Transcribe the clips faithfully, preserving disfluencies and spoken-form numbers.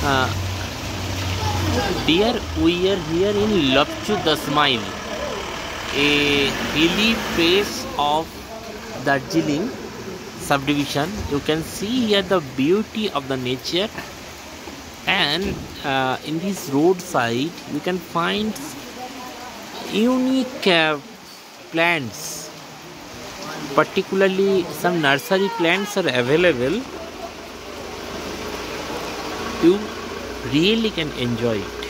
Uh, Dear, we are here in Lapchu Dasmail, a hilly face of Darjeeling subdivision. You can see here the beauty of the nature, and uh, in this roadside you can find unique uh, plants. Particularly, some nursery plants are available. You really can enjoy it.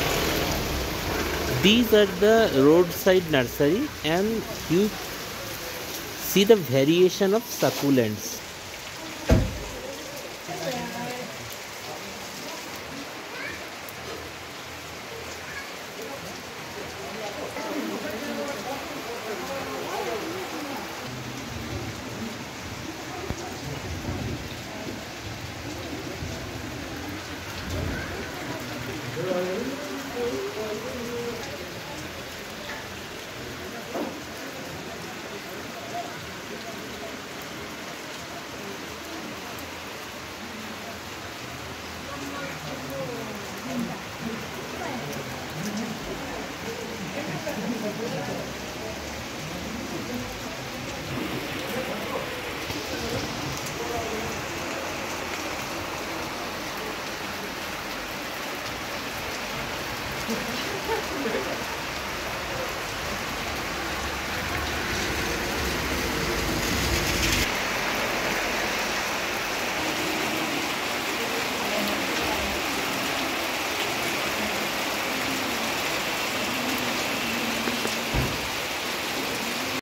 These are the roadside nursery, and you see the variation of succulents.